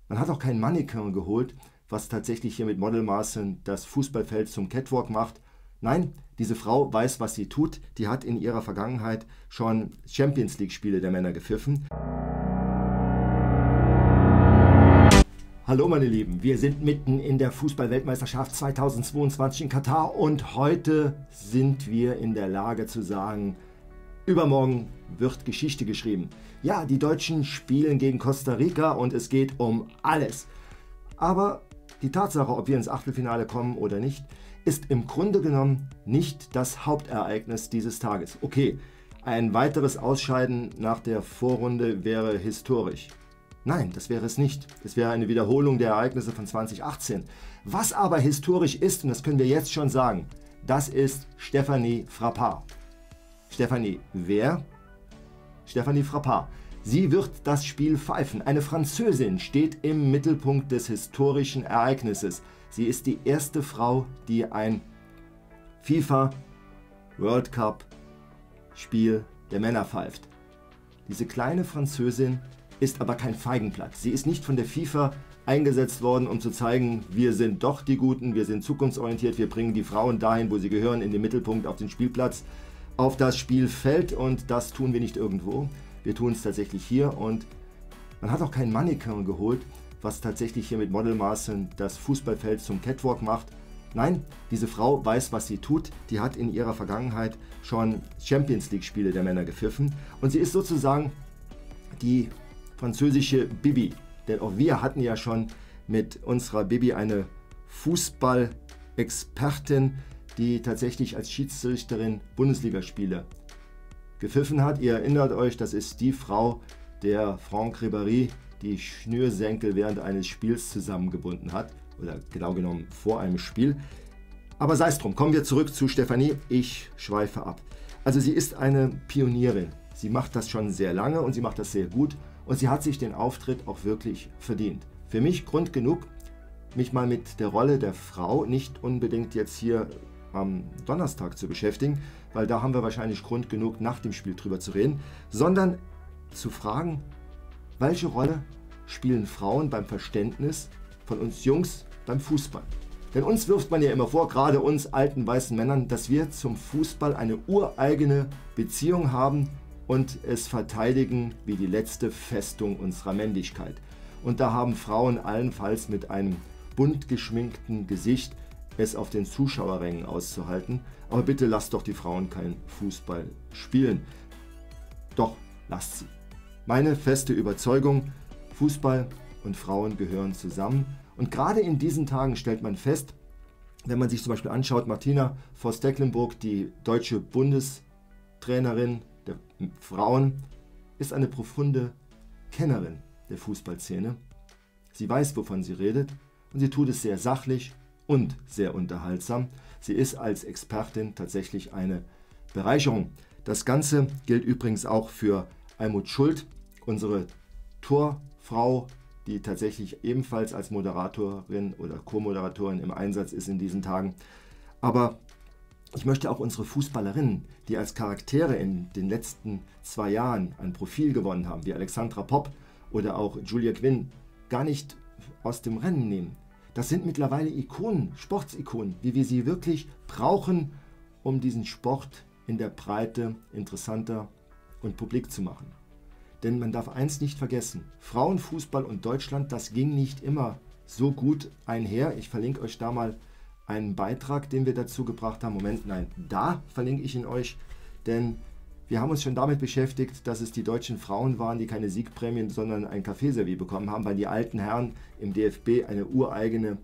Man hat auch kein Mannequin geholt, was tatsächlich hier mit Modelmaßen das Fußballfeld zum Catwalk macht. Nein, diese Frau weiß, was sie tut. Die hat in ihrer Vergangenheit schon Champions-League-Spiele der Männer gepfiffen. Hallo meine Lieben, wir sind mitten in der Fußball-Weltmeisterschaft 2022 in Katar und heute sind wir in der Lage zu sagen, übermorgen wird Geschichte geschrieben. Ja, die Deutschen spielen gegen Costa Rica und es geht um alles. Aber die Tatsache, ob wir ins Achtelfinale kommen oder nicht, ist im Grunde genommen nicht das Hauptereignis dieses Tages. Okay, ein weiteres Ausscheiden nach der Vorrunde wäre historisch. Nein, das wäre es nicht. Es wäre eine Wiederholung der Ereignisse von 2018. Was aber historisch ist, und das können wir jetzt schon sagen, das ist Stéphanie Frappart. Stéphanie wer? Stéphanie Frappart. Sie wird das Spiel pfeifen. Eine Französin steht im Mittelpunkt des historischen Ereignisses. Sie ist die erste Frau, die ein FIFA World Cup Spiel der Männer pfeift. Diese kleine Französin ist aber kein Feigenblatt. Sie ist nicht von der FIFA eingesetzt worden, um zu zeigen, wir sind doch die Guten, wir sind zukunftsorientiert, wir bringen die Frauen dahin, wo sie gehören, in den Mittelpunkt, auf den Spielplatz, auf das Spielfeld, und das tun wir nicht irgendwo. Wir tun es tatsächlich hier, und man hat auch kein Mannequin geholt, was tatsächlich hier mit Modelmaßen das Fußballfeld zum Catwalk macht. Nein, diese Frau weiß, was sie tut. Die hat in ihrer Vergangenheit schon Champions-League-Spiele der Männer gepfiffen, und sie ist sozusagen die französische Bibi, denn auch wir hatten ja schon mit unserer Bibi eine Fußball-Expertin, die tatsächlich als Schiedsrichterin Bundesligaspiele gepfiffen hat. Ihr erinnert euch, das ist die Frau, der Franck Ribéry die Schnürsenkel während eines Spiels zusammengebunden hat, oder genau genommen vor einem Spiel. Aber sei es drum, kommen wir zurück zu Stéphanie. Ich schweife ab. Also sie ist eine Pionierin. Sie macht das schon sehr lange und sie macht das sehr gut. Und sie hat sich den Auftritt auch wirklich verdient. Für mich Grund genug, mich mal mit der Rolle der Frau nicht unbedingt jetzt hier am Donnerstag zu beschäftigen, weil da haben wir wahrscheinlich Grund genug, nach dem Spiel drüber zu reden, sondern zu fragen, welche Rolle spielen Frauen beim Verständnis von uns Jungs beim Fußball? Denn uns wirft man ja immer vor, gerade uns alten weißen Männern, dass wir zum Fußball eine ureigene Beziehung haben und es verteidigen wie die letzte Festung unserer Männlichkeit. Und da haben Frauen allenfalls mit einem bunt geschminkten Gesicht es auf den Zuschauerrängen auszuhalten. Aber bitte lasst doch die Frauen keinen Fußball spielen. Doch, lasst sie. Meine feste Überzeugung, Fußball und Frauen gehören zusammen. Und gerade in diesen Tagen stellt man fest, wenn man sich zum Beispiel anschaut, Martina Voss-Tecklenburg, die deutsche Bundestrainerin der Frauen, ist eine profunde Kennerin der Fußballszene. Sie weiß, wovon sie redet, und sie tut es sehr sachlich und sehr unterhaltsam. Sie ist als Expertin tatsächlich eine Bereicherung. Das Ganze gilt übrigens auch für Almut Schuld, unsere Torfrau, die tatsächlich ebenfalls als Moderatorin oder Co-Moderatorin im Einsatz ist in diesen Tagen. Aber ich möchte auch unsere Fußballerinnen, die als Charaktere in den letzten 2 Jahren ein Profil gewonnen haben, wie Alexandra Popp oder auch Julia Quinn, gar nicht aus dem Rennen nehmen. Das sind mittlerweile Ikonen, Sportsikonen, wie wir sie wirklich brauchen, um diesen Sport in der Breite interessanter und publik zu machen. Denn man darf eins nicht vergessen, Frauenfußball und Deutschland, das ging nicht immer so gut einher. Ich verlinke euch da mal einen Beitrag, den wir dazu gebracht haben. Moment, nein, da verlinke ich ihn euch, denn wir haben uns schon damit beschäftigt, dass es die deutschen Frauen waren, die keine Siegprämien, sondern ein Kaffeeservice bekommen haben, weil die alten Herren im DFB eine ureigene,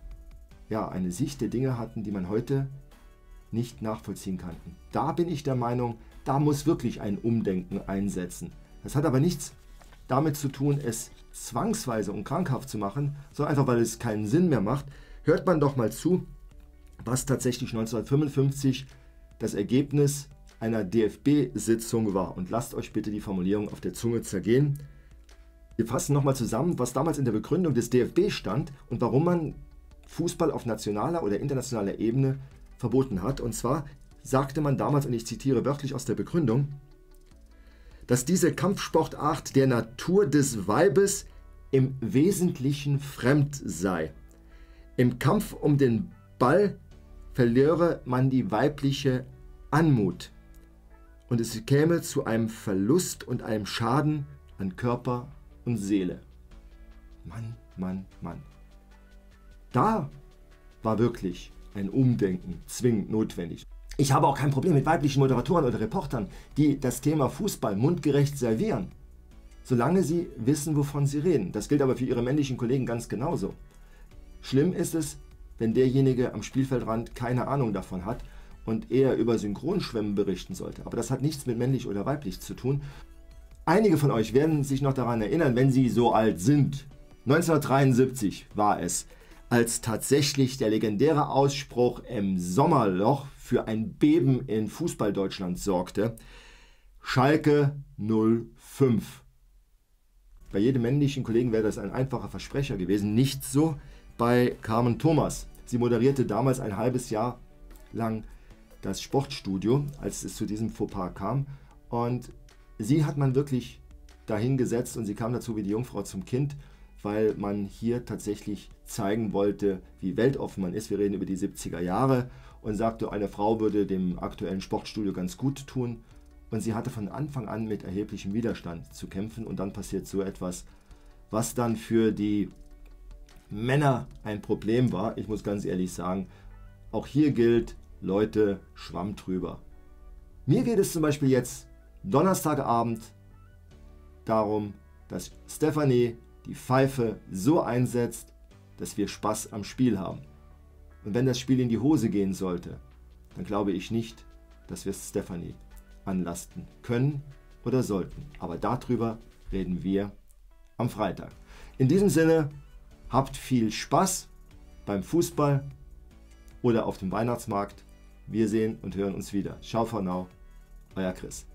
eine Sicht der Dinge hatten, die man heute nicht nachvollziehen kann. Da bin ich der Meinung, da muss wirklich ein Umdenken einsetzen. Das hat aber nichts damit zu tun, es zwangsweise und krankhaft zu machen, sondern einfach, weil es keinen Sinn mehr macht. Hört man doch mal zu, was tatsächlich 1955 das Ergebnis einer DFB-Sitzung war. Und lasst euch bitte die Formulierung auf der Zunge zergehen. Wir fassen nochmal zusammen, was damals in der Begründung des DFB stand und warum man Fußball auf nationaler oder internationaler Ebene verboten hat. Und zwar sagte man damals, und ich zitiere wörtlich aus der Begründung, dass diese Kampfsportart der Natur des Weibes im Wesentlichen fremd sei. Im Kampf um den Ball verliere man die weibliche Anmut und es käme zu einem Verlust und einem Schaden an Körper und Seele. Mann, Mann, Mann. Da war wirklich ein Umdenken zwingend notwendig. Ich habe auch kein Problem mit weiblichen Moderatoren oder Reportern, die das Thema Fußball mundgerecht servieren, solange sie wissen, wovon sie reden. Das gilt aber für ihre männlichen Kollegen ganz genauso. Schlimm ist es, wenn derjenige am Spielfeldrand keine Ahnung davon hat und eher über Synchronschwimmen berichten sollte. Aber das hat nichts mit männlich oder weiblich zu tun. Einige von euch werden sich noch daran erinnern, wenn sie so alt sind. 1973 war es, als tatsächlich der legendäre Ausspruch im Sommerloch für ein Beben in Fußball-Deutschland sorgte. Schalke 05. Bei jedem männlichen Kollegen wäre das ein einfacher Versprecher gewesen. Nicht so bei Carmen Thomas. Sie moderierte damals ein halbes Jahr lang das Sportstudio, als es zu diesem Fauxpas kam. Und sie hat man wirklich dahingesetzt und sie kam dazu wie die Jungfrau zum Kind, weil man hier tatsächlich zeigen wollte, wie weltoffen man ist. Wir reden über die 70er Jahre und sagte, eine Frau würde dem aktuellen Sportstudio ganz gut tun. Und sie hatte von Anfang an mit erheblichem Widerstand zu kämpfen und dann passiert so etwas, was dann für die Männer ein Problem war. Ich muss ganz ehrlich sagen, auch hier gilt, Leute, Schwamm drüber. Mir geht es zum Beispiel jetzt Donnerstagabend darum, dass Stefanie die Pfeife so einsetzt, dass wir Spaß am Spiel haben. Und wenn das Spiel in die Hose gehen sollte, dann glaube ich nicht, dass wir Stefanie anlasten können oder sollten. Aber darüber reden wir am Freitag. In diesem Sinne, habt viel Spaß beim Fußball oder auf dem Weihnachtsmarkt. Wir sehen und hören uns wieder. Ciao for now, euer Chris.